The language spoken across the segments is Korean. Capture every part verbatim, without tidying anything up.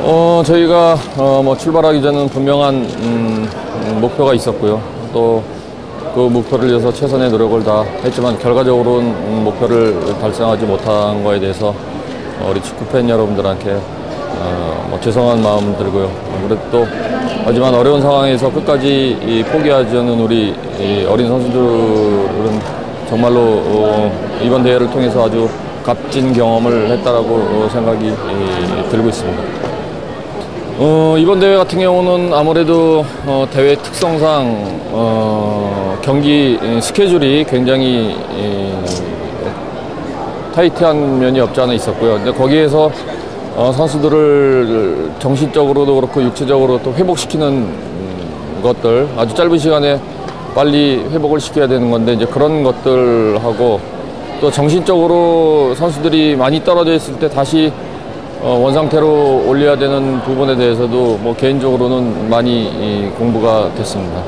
어, 저희가 어, 뭐 출발하기 전에는 분명한 음, 목표가 있었고요. 또 그 목표를 위해서 최선의 노력을 다 했지만 결과적으로는 음, 목표를 달성하지 못한 거에 대해서 어, 우리 축구팬 여러분들한테 어, 뭐 죄송한 마음 들고요. 그래도 또 하지만 어려운 상황에서 끝까지 이 포기하지 않는 우리 이 어린 선수들은 정말로 어, 이번 대회를 통해서 아주 값진 경험을 했다라고 생각이 이, 들고 있습니다. 어, 이번 대회 같은 경우는 아무래도 어, 대회 특성상 어, 경기 스케줄이 굉장히 이, 타이트한 면이 없지 않아 있었고요. 근데 거기에서 어, 선수들을 정신적으로도 그렇고 육체적으로 또 회복시키는 것들, 아주 짧은 시간에 빨리 회복을 시켜야 되는 건데 이제 그런 것들하고 또 정신적으로 선수들이 많이 떨어져 있을 때 다시 어, 원상태로 올려야 되는 부분에 대해서도 뭐 개인적으로는 많이 이, 공부가 됐습니다.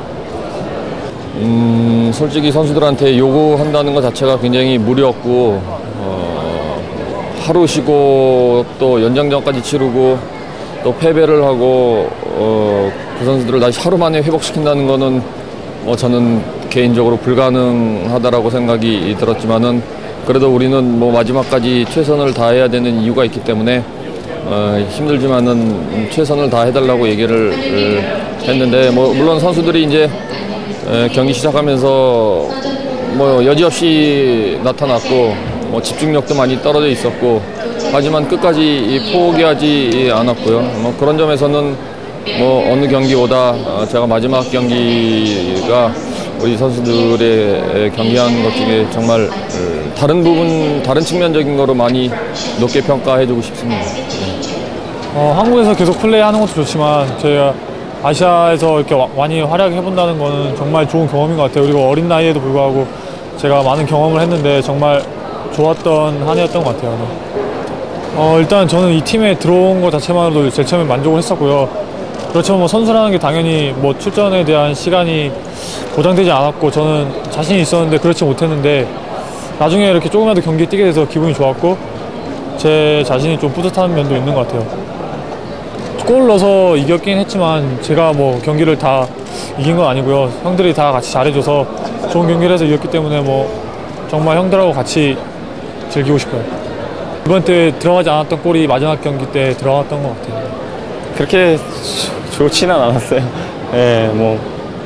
음, 솔직히 선수들한테 요구한다는 것 자체가 굉장히 무리였고 어, 하루 쉬고 또 연장전까지 치르고 또 패배를 하고 어, 그 선수들을 다시 하루 만에 회복시킨다는 거는 뭐 저는 개인적으로 불가능하다라고 생각이 들었지만은 그래도 우리는 뭐 마지막까지 최선을 다해야 되는 이유가 있기 때문에 어, 힘들지만은 최선을 다해달라고 얘기를 했는데 뭐 물론 선수들이 이제 에, 경기 시작하면서 뭐 여지없이 나타났고 뭐 집중력도 많이 떨어져 있었고 하지만 끝까지 포기하지 않았고요. 뭐 그런 점에서는 뭐 어느 경기보다 제가 마지막 경기가 우리 선수들의 경기한 것 중에 정말 다른 부분, 다른 측면적인 거로 많이 높게 평가해주고 싶습니다. 어, 한국에서 계속 플레이하는 것도 좋지만 저희가 아시아에서 이렇게 많이 활약해본다는 거는 정말 좋은 경험인 것 같아요. 그리고 어린 나이에도 불구하고 제가 많은 경험을 했는데 정말 좋았던 한 해였던 것 같아요. 어, 일단 저는 이 팀에 들어온 것 자체만으로도 제일 처음에 만족을 했었고요. 그렇지만 뭐 선수라는 게 당연히 뭐 출전에 대한 시간이 보장되지 않았고 저는 자신이 있었는데 그렇지 못했는데 나중에 이렇게 조금이라도 경기에 뛰게 돼서 기분이 좋았고 제 자신이 좀 뿌듯한 면도 있는 것 같아요. 골 넣어서 이겼긴 했지만 제가 뭐 경기를 다 이긴 건 아니고요. 형들이 다 같이 잘해줘서 좋은 경기를 해서 이겼기 때문에 뭐 정말 형들하고 같이 즐기고 싶어요. 이번 때 들어가지 않았던 골이 마지막 경기 때 들어갔던 것 같아요. 그렇게 좋지는 않았어요. 예, 뭐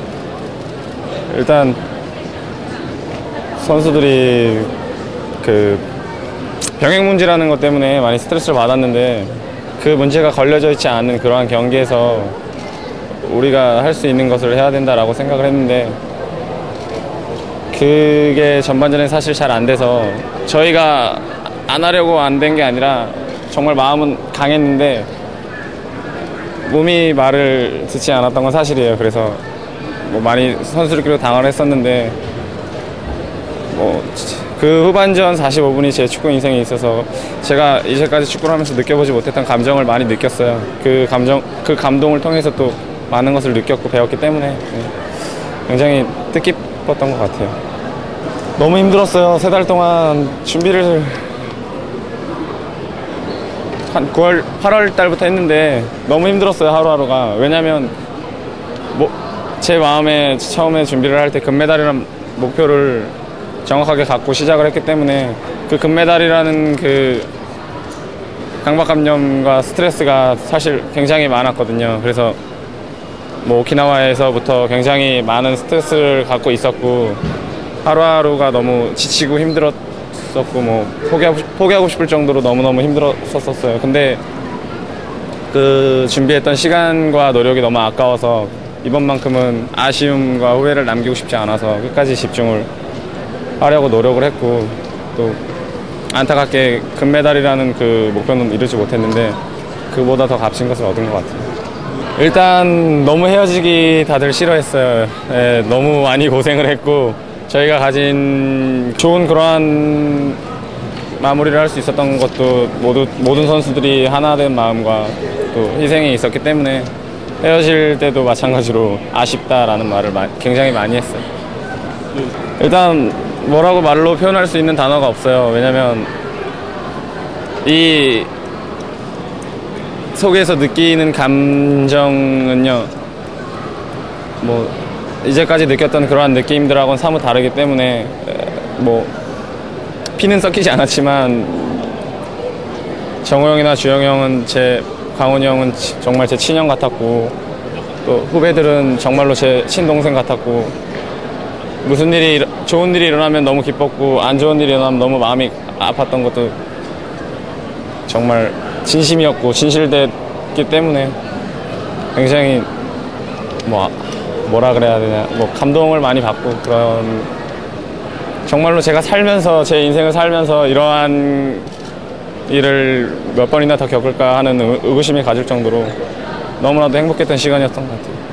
일단 선수들이 그 병행 문제라는 것 때문에 많이 스트레스를 받았는데 그 문제가 걸려져 있지 않은 그러한 경기에서 우리가 할 수 있는 것을 해야 된다라고 생각을 했는데 그게 전반전에 사실 잘 안 돼서 저희가 안 하려고 안 된 게 아니라 정말 마음은 강했는데 몸이 말을 듣지 않았던 건 사실이에요. 그래서 뭐 많이 선수들끼리 당황을 했었는데 뭐 그 후반전 사십오 분이 제 축구 인생에 있어서 제가 이제까지 축구를 하면서 느껴보지 못했던 감정을 많이 느꼈어요. 그 감정, 그 감동을 통해서 또 많은 것을 느꼈고 배웠기 때문에 굉장히 뜻깊었던 것 같아요. 너무 힘들었어요. 세 달 동안 준비를 한 구월, 팔월 달부터 했는데 너무 힘들었어요. 하루하루가. 왜냐면 뭐 제 마음에 처음에 준비를 할 때 금메달이라는 목표를 정확하게 갖고 시작을 했기 때문에 그 금메달이라는 그 강박감념과 스트레스가 사실 굉장히 많았거든요. 그래서 뭐 오키나와에서부터 굉장히 많은 스트레스를 갖고 있었고 하루하루가 너무 지치고 힘들었었고 뭐 포기하고, 포기하고 싶을 정도로 너무너무 힘들었었어요. 근데 그 준비했던 시간과 노력이 너무 아까워서 이번만큼은 아쉬움과 후회를 남기고 싶지 않아서 끝까지 집중을 하려고 노력을 했고 또 안타깝게 금메달이라는 그 목표는 이루지 못했는데 그보다 더 값진 것을 얻은 것 같아요. 일단 너무 헤어지기 다들 싫어했어요. 예, 너무 많이 고생을 했고 저희가 가진 좋은 그러한 마무리를 할 수 있었던 것도 모두, 모든 선수들이 하나 된 마음과 또 희생이 있었기 때문에 헤어질 때도 마찬가지로 아쉽다라는 말을 굉장히 많이 했어요. 일단 뭐라고 말로 표현할 수 있는 단어가 없어요. 왜냐면 이 속에서 느끼는 감정은요, 뭐 이제까지 느꼈던 그러한 느낌들하고는 사뭇 다르기 때문에 뭐 피는 섞이지 않았지만 정호 형이나 주영 형은 제, 강훈이 형은 정말 제 친형 같았고, 또 후배들은 정말로 제 친동생 같았고, 무슨 일이 좋은 일이 일어나면 너무 기뻤고 안 좋은 일이 일어나면 너무 마음이 아팠던 것도 정말 진심이었고 진실됐기 때문에 굉장히 뭐 뭐라 그래야 되냐, 뭐 감동을 많이 받고, 그런 정말로 제가 살면서 제 인생을 살면서 이러한 일을 몇 번이나 더 겪을까 하는 의구심이 가질 정도로 너무나도 행복했던 시간이었던 것 같아요.